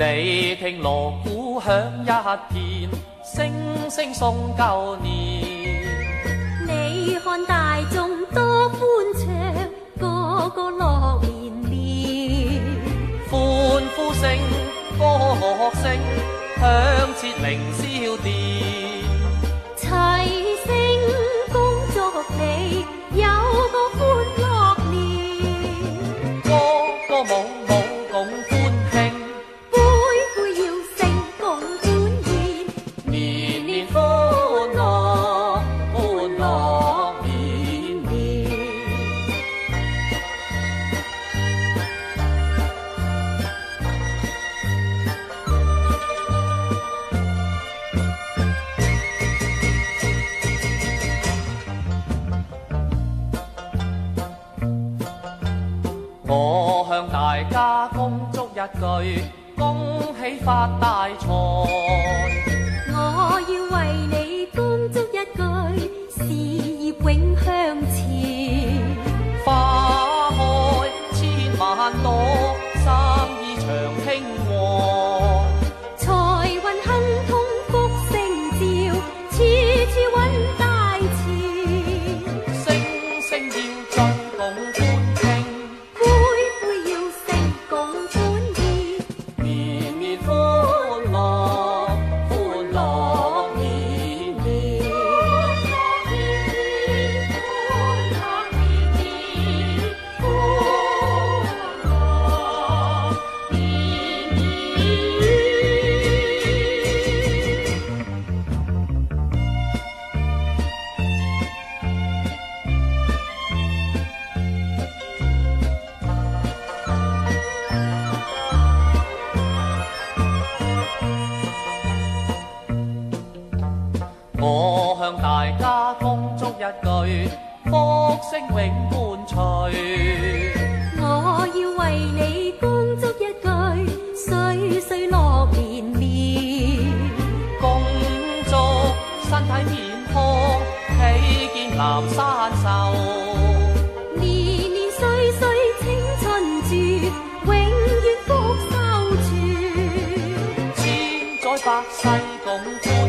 你聽鑼鼓響一片，聲聲送舊年。 你看大眾多歡暢，個個樂連連。 歡呼聲、歌樂聲，響徹凌霄殿。 齊聲恭祝你有個歡樂年。 歌歌舞舞共歡慶， 杯杯要勝共歡宴。 年年歡樂，歡樂年年。我向大家恭祝一句，恭喜發大財。 我要為你恭祝一句，事業永向前。 花開千萬朵，生意長興旺。 財運亨通福星照，處處揾大錢。 聲聲要進共歡慶， 杯杯要勝共歡宴。 年年歡樂，歡樂年年。我向大家恭祝一句，福星永伴隨。 我要為你恭祝一句，歲歲樂連連。 恭祝身體健康，喜見南山壽。 年年歲歲青春住，永遠福壽全。 千載百世共歡